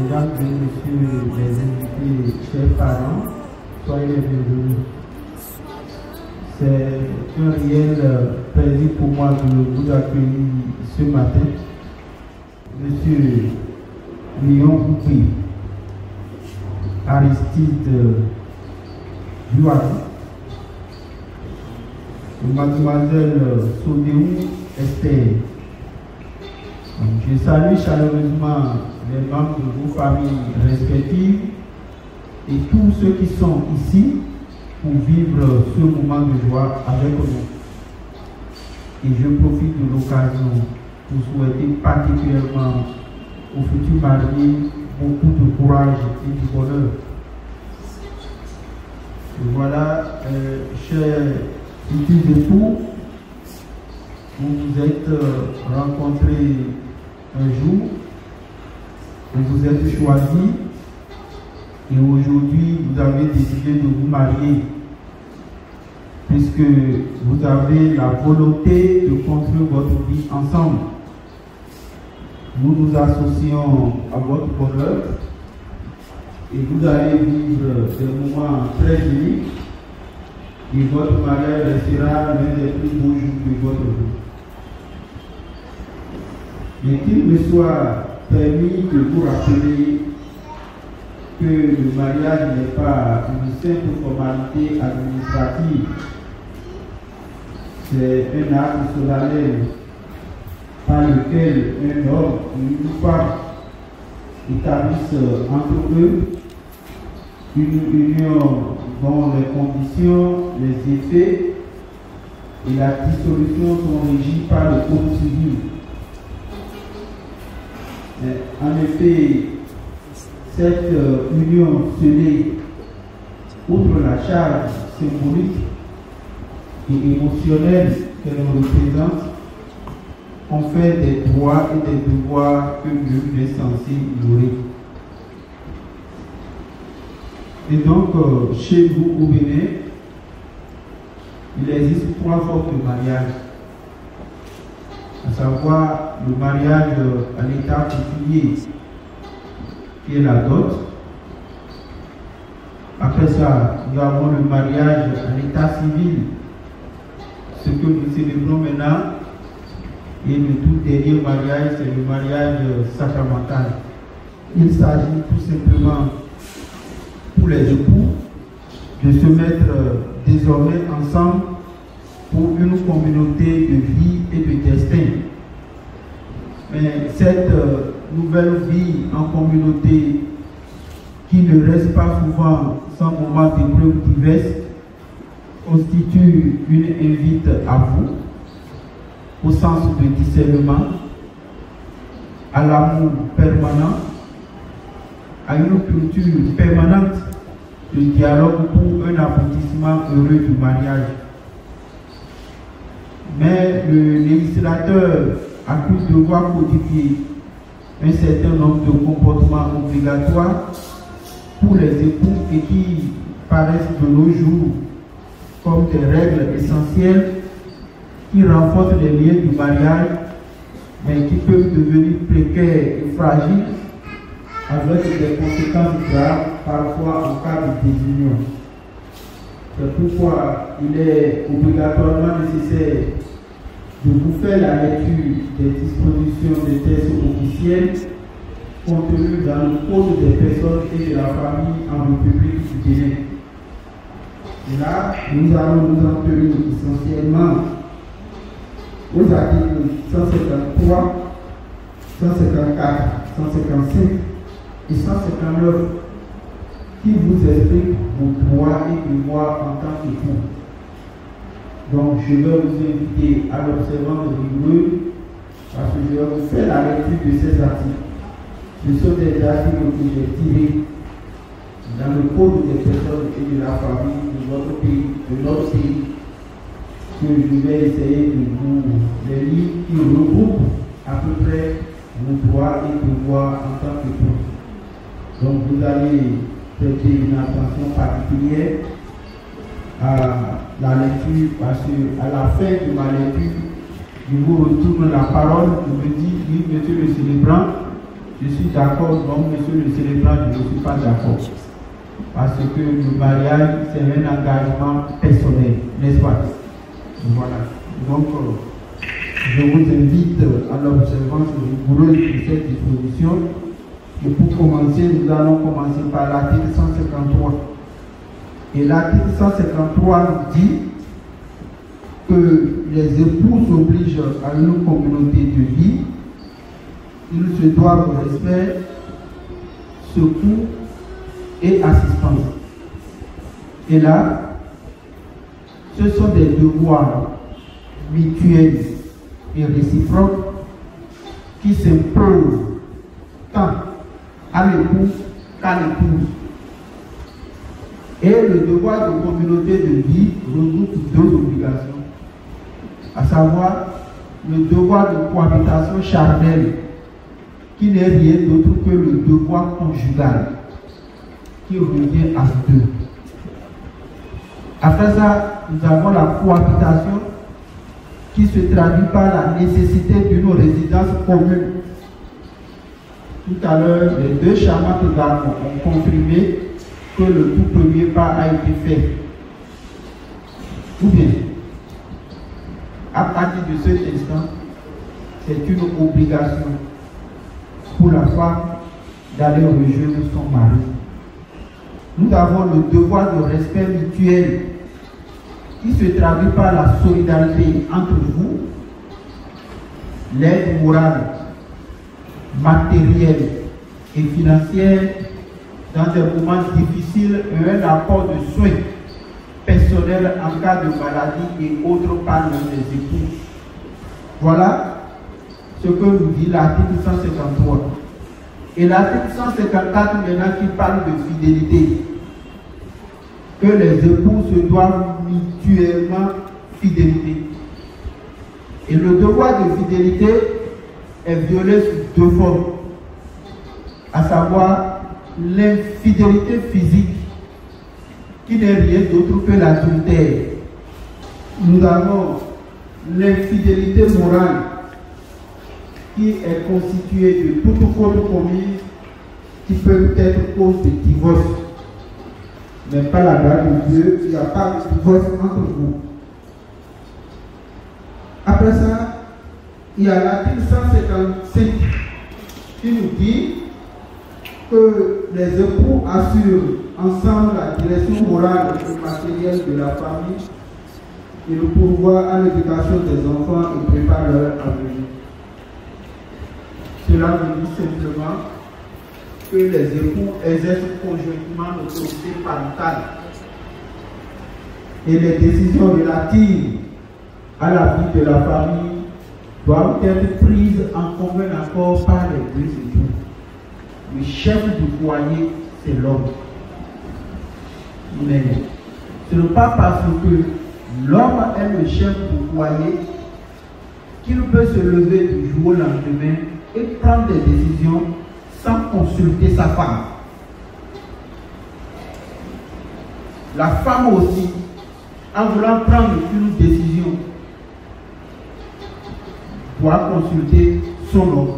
mesdames et messieurs les invités, chers parents, soyez les bienvenus. C'est un réel plaisir pour moi de vous accueillir ce matin. Monsieur Léon Boupé, Aristide Duarte, mademoiselle Sodéou Esther. Je salue chaleureusement les membres de vos familles respectives et tous ceux qui sont ici pour vivre ce moment de joie avec nous. Et je profite de l'occasion pour souhaiter particulièrement aux futurs mariés beaucoup de courage et du bonheur. Et voilà, chers futurs époux, vous vous êtes rencontrés un jour, vous vous êtes choisis et aujourd'hui vous avez décidé de vous marier puisque vous avez la volonté de construire votre vie ensemble. Nous nous associons à votre bonheur et vous allez vivre des moments très uniques et votre mariage restera l'un des plus beaux jours de votre vie. Mais qu'il me soit permis de vous rappeler que le mariage n'est pas une simple formalité administrative. C'est un acte solennel par lequel un homme et une femme établissent entre eux une union dont les conditions, les effets et la dissolution sont régis par le code civil. En effet, cette union scellée, outre la charge symbolique et émotionnelle qu'elle représente, on fait des droits et des devoirs que Dieu est censé ignorer. Et donc, chez vous au Bénin, il existe 3 formes de mariage, à savoir le mariage à l'état coutumier, qui est la dot. Après ça, nous avons le mariage à l'état civil, ce que nous célébrons maintenant. Et le tout dernier mariage, c'est le mariage sacramental. Il s'agit tout simplement pour les époux de se mettre désormais ensemble pour une communauté de vie et de destin. Mais cette nouvelle vie en communauté qui ne reste pas souvent sans moment d'épreuves diverses constitue une invite à vous au sens de discernement, à l'amour permanent, à une culture permanente de dialogue pour un aboutissement heureux du mariage. Mais le législateur a cru devoir codifier un certain nombre de comportements obligatoires pour les époux et qui paraissent de nos jours comme des règles essentielles qui renforcent les liens du mariage, mais qui peuvent devenir précaires et fragiles avec des conséquences graves, parfois en cas de désunion. C'est pourquoi il est obligatoirement nécessaire de vous faire la lecture des dispositions des textes officiels contenus dans le Code des personnes et de la famille en République du Bénin. Et là, nous allons nous en tenir essentiellement aux articles 153, 154, 155 et 159 qui vous expliquent vos droits et devoirs en tant qu'époux. Donc je vais vous inviter à l'observance rigoureuse parce que je vais vous faire la lecture de ces articles. Ce sont des articles que j'ai tirés dans le Code des personnes et de la famille de votre pays, de notre pays, que je vais essayer de vous les lire qui regroupent à peu près vos droits et devoirs en tant qu'époux. Donc vous allez prêter une attention particulière à la lecture parce qu'à la fin de ma lecture, je vous retourne la parole, je me dis, oui, monsieur le célébrant, je suis d'accord, donc monsieur le célébrant, je ne suis pas d'accord. Parce que le mariage, c'est un engagement personnel, n'est-ce pas? Voilà. Donc, je vous invite à l'observance rigoureuse de cette disposition. Et pour commencer, nous allons commencer par l'article 153. Et l'article 153 dit que les époux s'obligent à une communauté de vie. Ils se doivent au respect, secours et assistance. Et là, ce sont des devoirs mutuels et réciproques qui s'imposent tant à l'époux qu'à l'épouse. Et le devoir de communauté de vie regroupe deux obligations, à savoir le devoir de cohabitation charnelle, qui n'est rien d'autre que le devoir conjugal, qui revient à deux. Après ça, nous avons la cohabitation, qui se traduit par la nécessité d'une résidence commune. Tout à l'heure, les deux charmantes dames ont confirmé que le tout premier pas a été fait. Ou bien, à partir de cet instant, c'est une obligation pour la femme d'aller rejoindre son mari. Nous avons le devoir de respect mutuel qui se traduit par la solidarité entre vous, l'aide morale, matérielle et financière dans des moments difficiles et un apport de soins personnels en cas de maladie et autres par les époux. Voilà ce que nous dit l'article 153. Et l'article 154 maintenant qui parle de fidélité. Que les époux se doivent mutuellement fidélité. Et le devoir de fidélité est violé sous deux formes, à savoir l'infidélité physique, qui n'est rien d'autre que l'adultère. Nous avons l'infidélité morale, qui est constituée de toute faute commise qui peut être cause de divorce. Mais pas la grâce de Dieu, il n'y a pas de divorce entre vous. Après ça, il y a l'article 155 qui nous dit que les époux assurent ensemble la direction morale et matérielle de la famille et le pourvoi à l'éducation des enfants et préparent leur avenir. Cela veut dire simplement que les époux exercent conjointement l'autorité parentale et les décisions relatives à la vie de la famille doivent être prises en commun accord par les deux époux. Le chef du foyer, c'est l'homme. Mais ce n'est pas parce que l'homme est le chef du foyer qu'il peut se lever du jour au lendemain et prendre des décisions sans consulter sa femme. La femme aussi, en voulant prendre une décision, doit consulter son homme.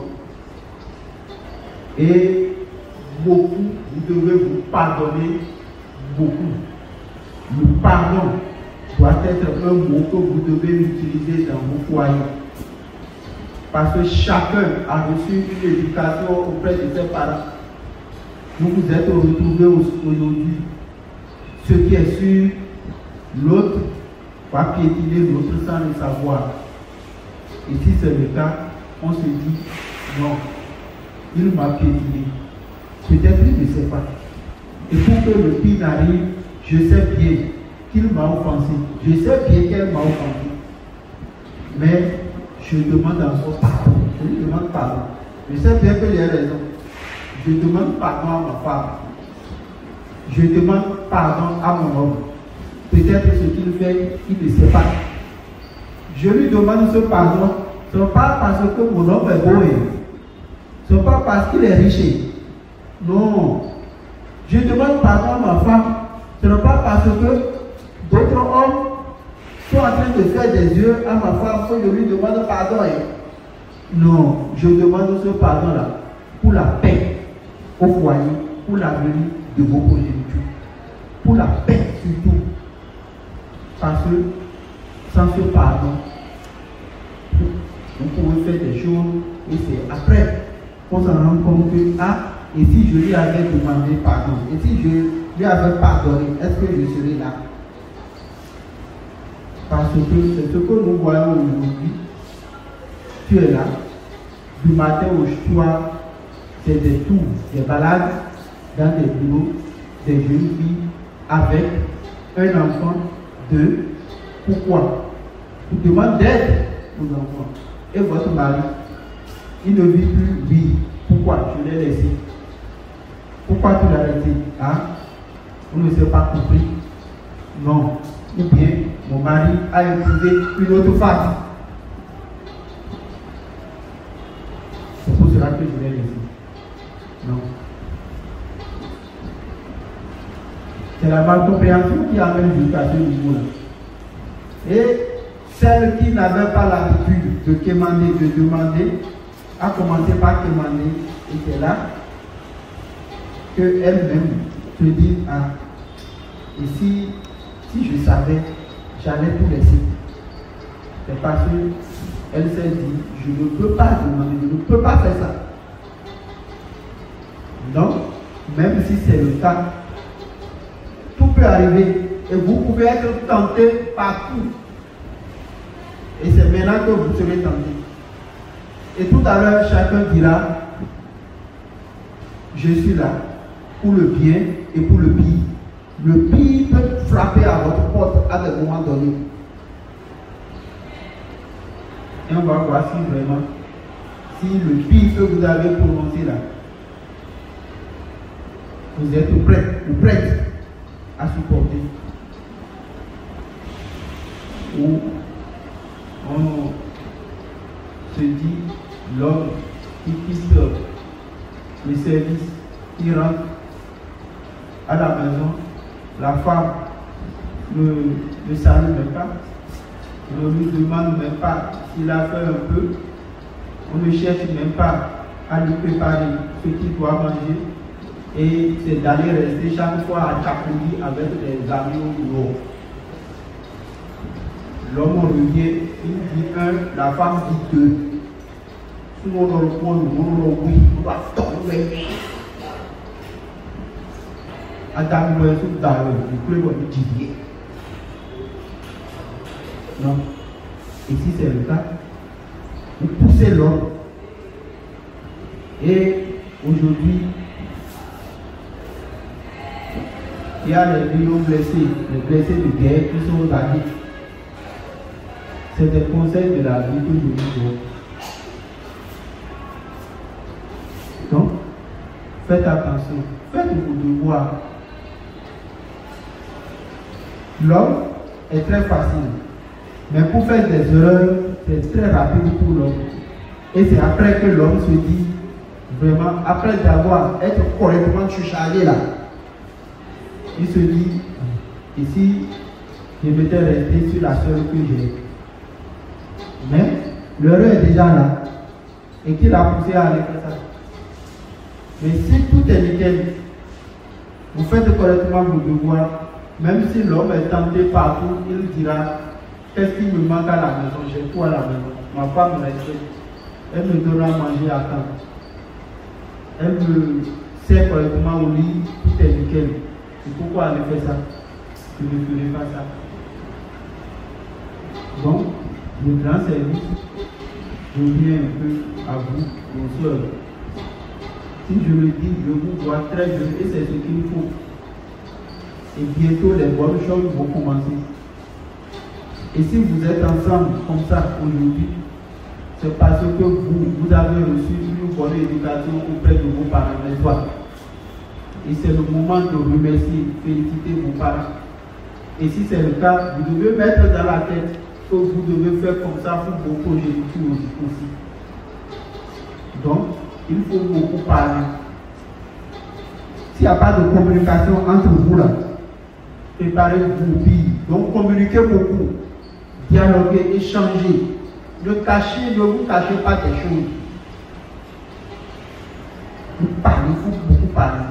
Et beaucoup, vous devez vous pardonner beaucoup. Le pardon doit être un mot que vous devez utiliser dans vos foyers. Parce que chacun a reçu une éducation auprès de ses parents. Vous vous êtes retrouvés aujourd'hui. Ce qui est sûr, l'autre va piétiner l'autre sans le savoir. Et si c'est le cas, on se dit, non, il m'a piétiné. Peut-être qu'il ne sait pas. Et pour que le pire n'arrive, je sais bien qu'il m'a offensé. Je sais bien qu'elle m'a offensé. Mais je demande encore pardon. Je lui demande pardon. Je sais bien qu'il a raison. Je demande pardon à ma femme. Je demande pardon à mon homme. Peut-être ce qu'il fait, il ne sait pas. Je lui demande ce pardon. Ce n'est pas parce que mon homme est beau. Ce n'est pas parce qu'il est riche. Non. Je demande pardon à ma femme. Ce n'est pas parce que d'autres hommes sont en train de faire des yeux à ma femme que je lui demande pardon. Non, je demande ce pardon-là. pour la paix au foyer, pour l'avenir de vos progénitures. Pour la paix surtout. Parce que sans ce pardon, vous pouvez faire des choses et c'est après qu'on s'en rend compte que, ah, et si je lui avais demandé pardon, et si je lui avais pardonné, est-ce que je serais là? Parce que c'est ce que nous voyons aujourd'hui. Tu es là, du matin au soir, c'est des tours, des balades dans des bureaux, des jeunes filles avec un enfant de pourquoi? Tu demandes d'aide aux enfants. Et votre mari, il ne vit plus, oui. Pourquoi? Je l'ai laissé. Pourquoi tu l'as laissé? Hein? On ne s'est pas compris. Non. Ou bien, mon mari a épousé une autre femme. C'est pour cela que je l'ai laissé. Non. C'est la malcompréhension qui amène jusqu'à ce niveau-là. Et celle qui n'avait pas l'habitude de demander, a commencé par demander, et c'est là qu'elle-même se dit, ah, et si je savais, j'allais tout laisser. C'est parce qu'elle s'est dit, je ne peux pas demander, je ne peux pas faire ça. Donc, même si c'est le cas, tout peut arriver et vous pouvez être tenté partout. Et c'est maintenant que vous serez tenté. Et tout à l'heure, chacun dira, je suis là pour le bien et pour le pire. Le pire peut frapper à votre porte à des moments donnés. Et on va voir si vraiment, si le pire que vous avez prononcé là, vous êtes prêts ou prêtes à supporter. Ou on se dit, l'homme qui quitte le service, qui rentre à la maison, la femme ne salue même pas, on ne lui demande même pas s'il a fait un peu, on ne cherche même pas à lui préparer ce qu'il doit manger, et c'est d'aller rester chaque fois à Tchakouli avec des amis lourds. L'homme revient, il dit un, la femme dit deux. Tout le monde dans le coin, oui, on va tomber. Adam Noël, tout dans le club de Didier. Non. Et si c'est le cas, vous poussez l'homme. Et aujourd'hui, il y a les millions blessés, les blessés de guerre qui sont aux amis. C'est des conseils de la vie que je vous donne. Donc, faites attention, faites vos devoirs. L'homme est très facile, mais pour faire des erreurs, c'est très rapide pour l'homme. Et c'est après que l'homme se dit, vraiment, après d'avoir été correctement surchargé là, il se dit, ici, je m'étais resté sur la seule que j'ai. Mais l'erreur est déjà là. Et qui l'a poussé à aller faire ça? Mais si tout est nickel, vous faites correctement vos devoirs, même si l'homme est tenté partout, il dira, qu'est-ce qui me manque à la maison? J'ai tout à la maison. Ma femme me respecte. Elle me donne à manger à temps. Elle me sert correctement au lit, tout est nickel. Et pourquoi aller faire ça? Je ne ferai pas ça. Donc, le grand service, je viens un peu à vous, vos soeurs. Si je le dis, je vous vois très jeune et c'est ce qu'il faut. Et bientôt, les bonnes choses vont commencer. Et si vous êtes ensemble comme ça aujourd'hui, c'est parce que vous avez reçu une bonne éducation auprès de vos parents, n'est-ce pas? Et c'est le moment de remercier, féliciter vos parents. Et si c'est le cas, vous devez mettre dans la tête que vous devez faire comme ça pour vos progénitures aussi. Donc, il faut beaucoup parler. S'il n'y a pas de communication entre vous là, préparez-vous bien. Donc, communiquez beaucoup, dialoguez, échangez. Ne vous cachez pas des choses. parler, il faut beaucoup parler.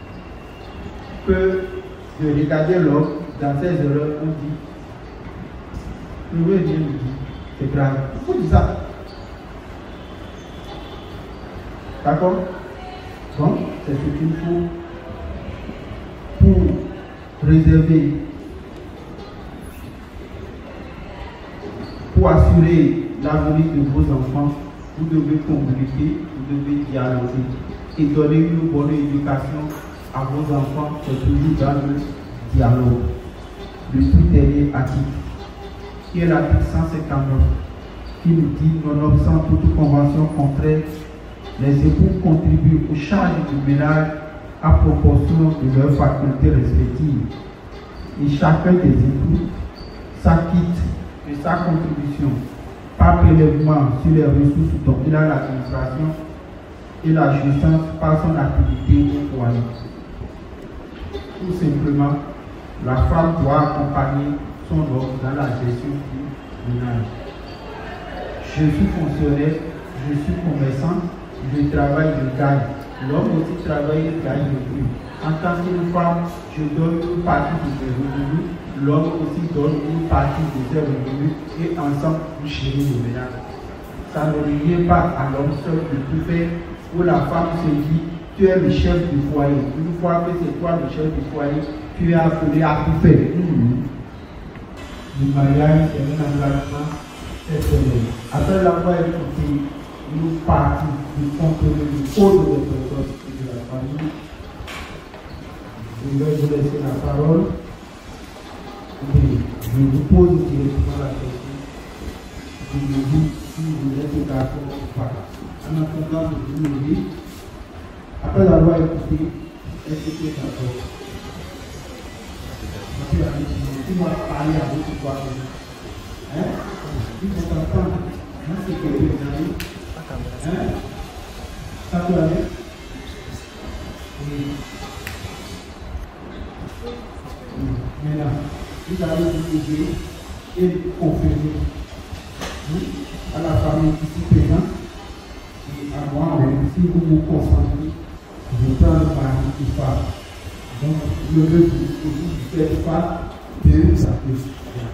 Que de regarder l'homme dans ses erreurs, on dit, le vrai Dieu nous dit, c'est grave. Il faut dire ça. D'accord? Donc, c'est ce qu'il faut pour réserver, pour assurer l'avenir de vos enfants. Vous devez communiquer, vous devez dialoguer et donner une bonne éducation à vos enfants. C'est toujours dans le dialogue. Le tout dernier article, qui est l'article 159, qui nous dit: nonobstant toute convention contraire, les époux contribuent aux charges du ménage à proportion de leurs facultés respectives. Et chacun des époux s'acquitte de sa contribution par prélèvement sur les ressources dont il a l'administration et la jouissance par son activité au foyer. Tout simplement, la femme doit accompagner son homme dans la gestion du ménage. Je suis fonctionnaire, je suis commerçant, je travaille, je gagne. L'homme aussi travaille, il gagne le prix. En tant qu'une femme, je donne une partie de mes revenus, l'homme aussi donne une partie de ses revenus et ensemble vous gérez le ménage. Ça ne revient pas à l'homme seul de tout faire, où la femme se dit: tu es le chef du foyer. Une fois que c'est toi le chef du foyer, tu es appelé à tout faire. Le mariage est un engagement personnel. Après l'avoir écouté, nous partons du contenu du code de personnes et de la famille. Je vais vous laisser la parole. Et je vous pose directement la question. Je vous dis si vous êtes d'accord ou pas. En attendant de vous le dire, après l'avoir écouté, est-ce que tu es d'accord? Tu m'as parlé à votre voix. Hein? Il faut t'entendre. Hein? C'est que vous avez. Hein? Ça peut aller? Oui. Maintenant, vous allez vous aider et confirmer à la famille ici présente et à moi-même. Si vous vous concentrez, je prends le mari qui parle. Donc, le but que vous ne faites pas de sa question.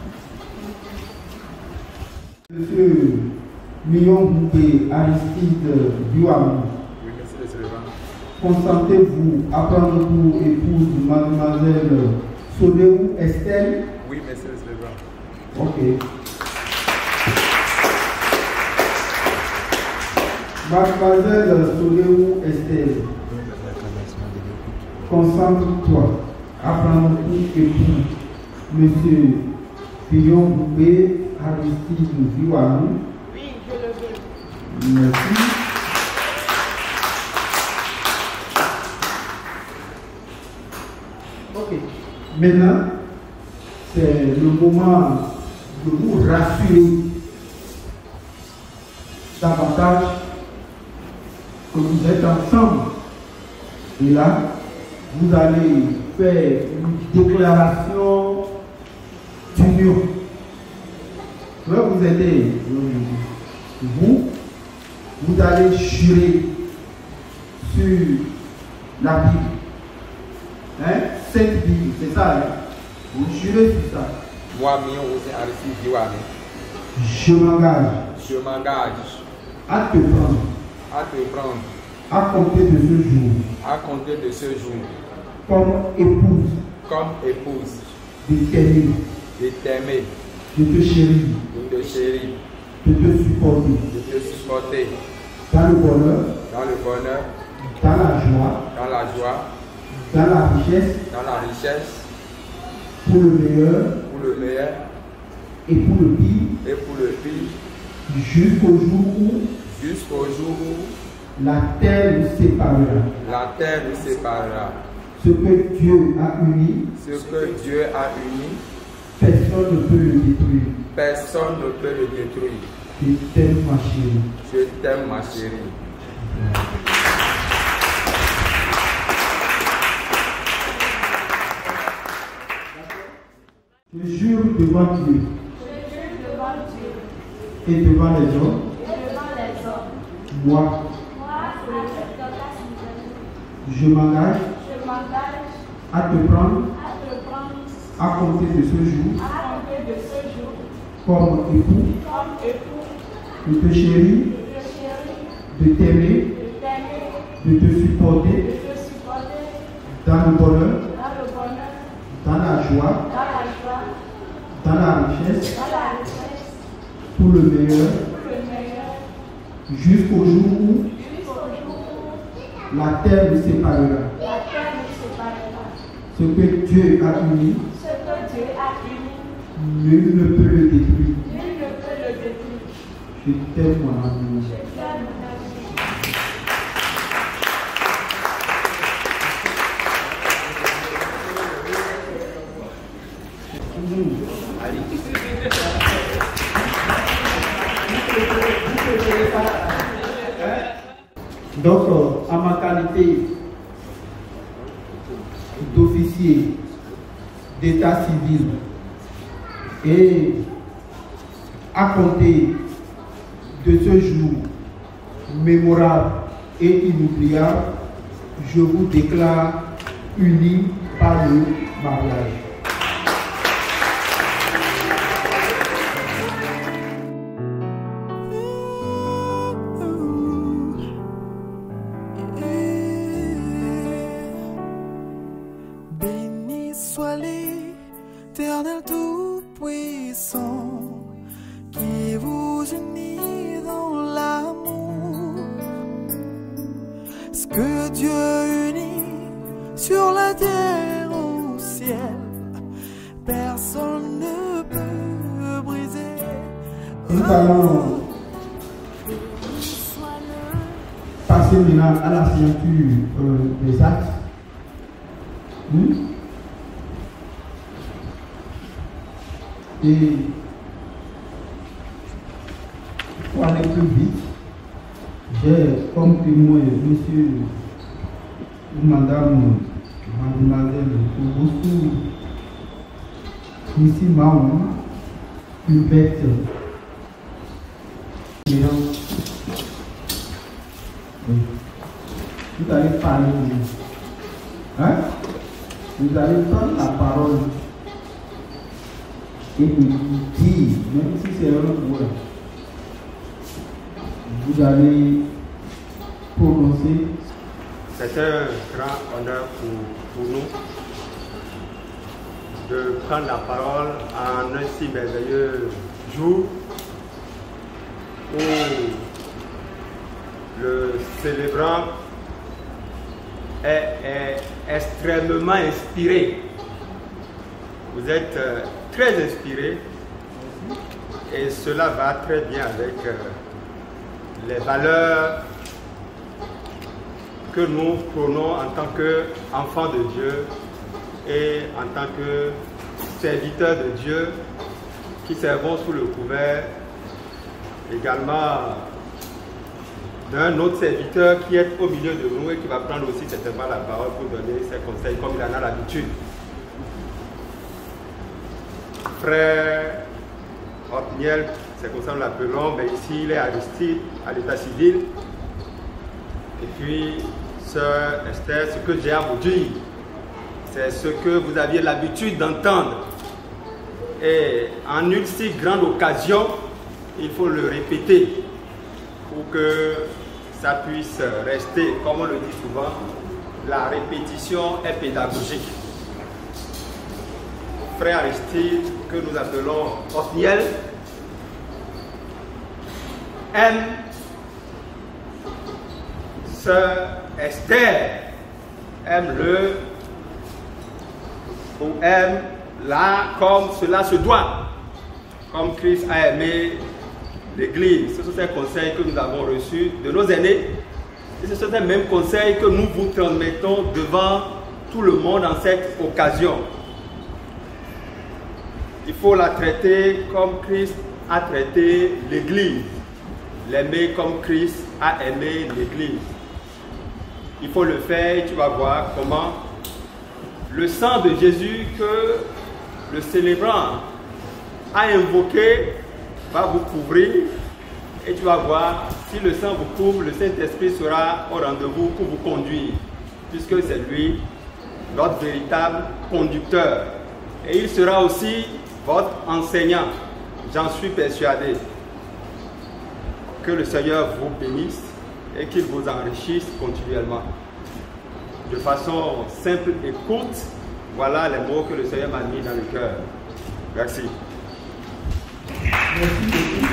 Monsieur Million Boubé, Aristide Duamou. Oui, monsieur le Sénégal. Consentez-vous à prendre pour épouse mademoiselle Soleou Estelle? Oui, monsieur le Sénégal. Ok. Mademoiselle Soleou Estelle, concentre-toi à prendre pour épouse monsieur Million Boubé, Aristide Duamou. Oui, je le veux. Merci. Ok. Maintenant, c'est le moment de vous rassurer davantage que vous êtes ensemble. Et là, vous allez faire une déclaration d'union. Là, vous êtes vous allez jurer sur la Bible. Hein? Cette Bible, c'est ça. Hein? Vous jurez sur ça. Moi, aussi, Aristide Duamou. Je m'engage Je m'engage à te prendre, à te prendre à compter de ce jour, à compter de ce jour comme épouse, de t'aimer, de te chérir, de te chérir, de te supporter, de te supporter dans le bonheur, dans dans la joie, dans la richesse, pour le meilleur et pour le pire, jusqu'au jour où la terre nous séparera. Ce que Dieu a uni, personne ne peut le détruire. Je t'aime, ma chérie. Je jure devant Dieu et devant les hommes, moi, Je m'engage à te prendre à compter de ce jour comme époux, de te chérir, de t'aimer, de te supporter dans le bonheur, dans la joie, dans la richesse, pour le meilleur, jusqu'au jour où la terre nous séparera. Ce que Dieu a uni, nul ne peut le détruire. Je t'aime, mon amour. Donc, en ma qualité d'officier d'état civil et à compter de ce jour mémorable et inoubliable, je vous déclare unis par le mariage. Soit l'Éternel Tout-Puissant qui vous unit dans l'amour. Ce que Dieu unit sur la terre au ciel, personne ne peut briser. Nous allons passer maintenant à la signature des actes. Et pour aller plus vite, j'ai comme témoin monsieur ou madame, mademoiselle Augusto ici Mahon, une bête. Vous allez parler, hein? Vous allez prendre la parole et vous dire, même si c'est un mot, vous allez prononcer. C'est un grand honneur pour nous de prendre la parole en un si merveilleux jour où le célébrant est extrêmement inspiré. Vous êtes très inspiré et cela va très bien avec les valeurs que nous prônons en tant qu'enfants de Dieu et en tant que serviteurs de Dieu qui servons sous le couvert également d'un autre serviteur qui est au milieu de nous et qui va prendre aussi certainement la parole pour donner ses conseils comme il en a l'habitude. Frère Othniel, c'est comme ça nous l'appelons, mais ici il est Aristide à l'état civil. Et puis, sœur Esther, ce que j'ai à vous dire, c'est ce que vous aviez l'habitude d'entendre. Et en une si grande occasion, il faut le répéter pour que ça puisse rester, comme on le dit souvent, la répétition est pédagogique. Frère Aristide, que nous appelons Othniel, aime sœur Esther, aime-le ou aime là comme cela se doit, comme Christ a aimé l'Église. Ce sont ces conseils que nous avons reçus de nos aînés et ce sont les mêmes conseils que nous vous transmettons devant tout le monde en cette occasion. Il faut la traiter comme Christ a traité l'Église, l'aimer comme Christ a aimé l'Église. Il faut le faire et tu vas voir comment le sang de Jésus que le célébrant a invoqué va vous couvrir et tu vas voir, si le sang vous couvre, le Saint-Esprit sera au rendez-vous pour vous conduire. puisque c'est lui notre véritable conducteur. Et il sera aussi votre enseignant. J'en suis persuadé. Que le Seigneur vous bénisse et qu'il vous enrichisse continuellement. De façon simple et courte, voilà les mots que le Seigneur m'a mis dans le cœur. Merci. Merci beaucoup.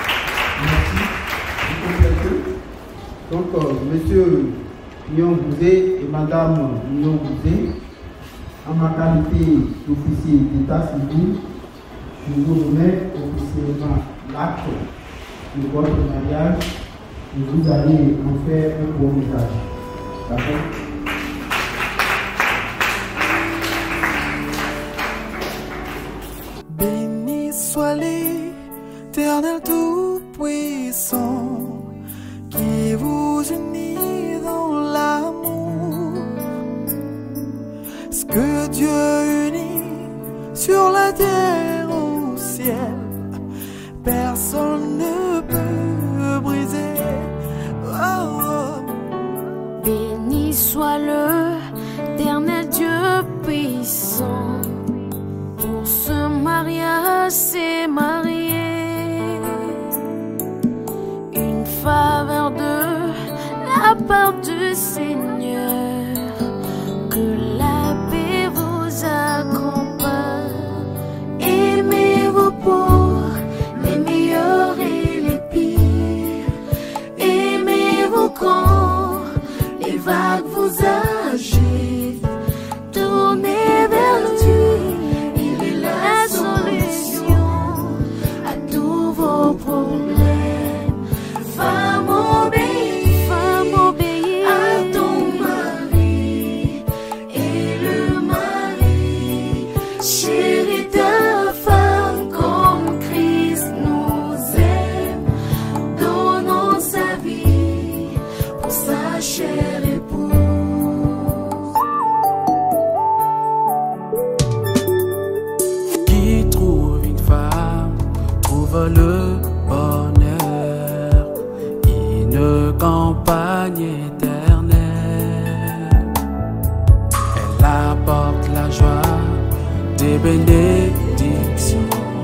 Merci. Donc, monsieur Nyongouzé et madame Nyongouzé, en ma qualité d'officier d'état civil, je vous remets officiellement l'acte de votre mariage et vous allez en faire un bon message. D'accord? Béni soit l'Éternel Tout-Puissant qui vous unit dans l'amour. Ce que Dieu unit sur la terre au ciel, personne ne peut briser. Oh, oh. Béni soit l'Éternel Dieu puissant. Pour ce mariage s'est marié, une faveur de la part du Seigneur. Que la paix vous accompagne. Aimez-vous pour les meilleurs et les pires. Aimez-vous quand les vagues vous agitent. Tournez vers Dieu, il est la solution à tous vos problèmes. Femme obéis à ton mari, et le mari chérit ta femme comme Christ nous aime, donnant sa vie pour sa chère épouse. Qui trouve une femme trouve le bonheur, une campagne éternelle. Elle apporte la joie des bénédictions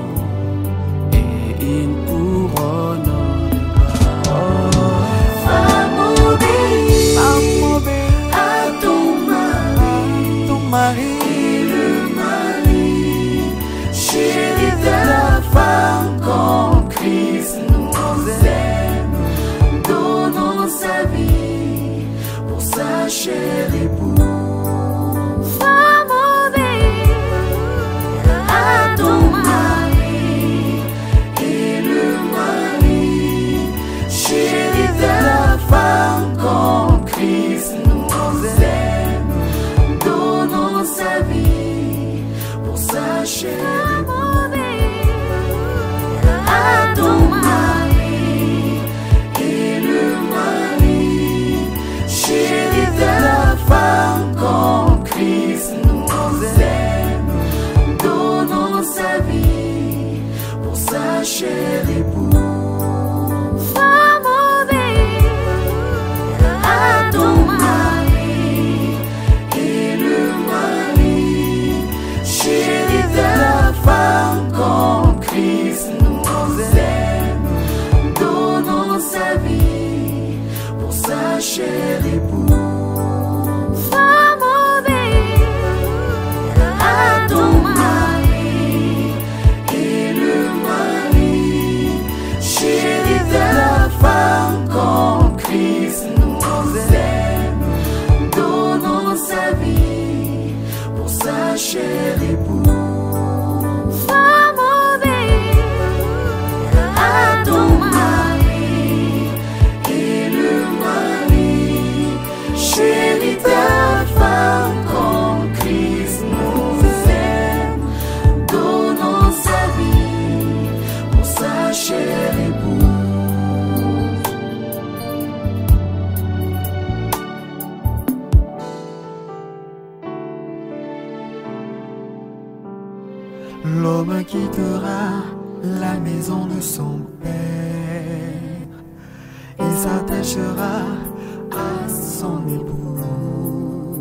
et une couronne de gloire. Femme obéis à ton mari, et le mari chérit ta femme comme Christ nous aime, donnant sa vie pour sa chère épouse. Femme obéis à ton mari, et le mari chérit ta femme comme Christ nous aime, donnant sa vie pour sa chère épouse. À ton mari, et le mari chérit ta femme comme Christ nous aime, donnant sa vie pour sa chère épouse. Femme obéis à ton mari, et le mari chérit ta femme comme Christ nous aime, donnant sa vie pour sa chère épouse. Femme obéis à ton mari, et le mari chérit ta femme comme Christ nous aime, donnant sa vie pour sa chère épouse. Femme obéis à ton mari, et le mari chérit ta femme comme Christ nous aime, donnant sa vie pour sa chère épouse. L'homme quittera la maison de son père, il s'attachera à son épouse,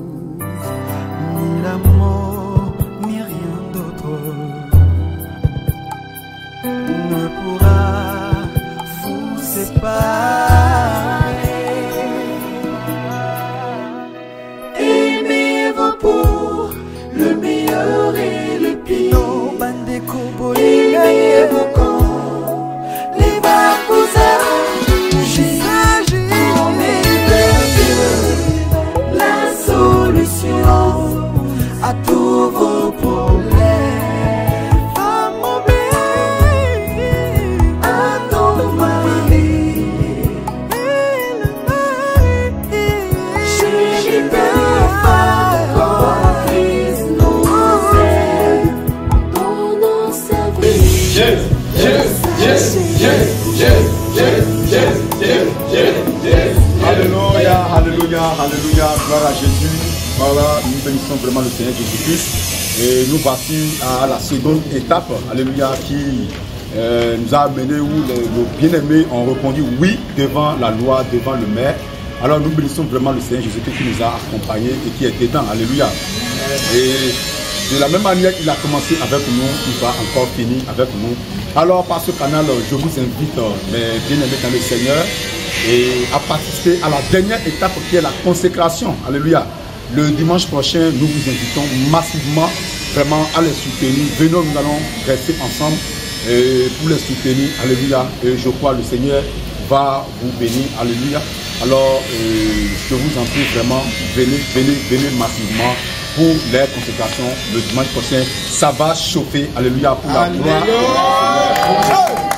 bénissons vraiment le Seigneur Jésus-Christ. Et nous voici à la seconde étape, alléluia, qui nous a amené où nos bien-aimés ont répondu oui devant la loi, devant le maire. Alors nous bénissons vraiment le Seigneur Jésus-Christ qui nous a accompagnés et qui est dedans, alléluia. Et de la même manière qu'il a commencé avec nous, il va encore finir avec nous. Alors par ce canal, je vous invite, mes bien-aimés dans le Seigneur, et à participer à la dernière étape qui est la consécration, alléluia. Le dimanche prochain, nous vous invitons massivement vraiment à les soutenir. Venons, nous allons rester ensemble pour les soutenir, alléluia. Et je crois que le Seigneur va vous bénir, alléluia. Alors, je vous en prie vraiment, venez massivement pour les consécrations le dimanche prochain. Ça va chauffer, alléluia, pour la gloire.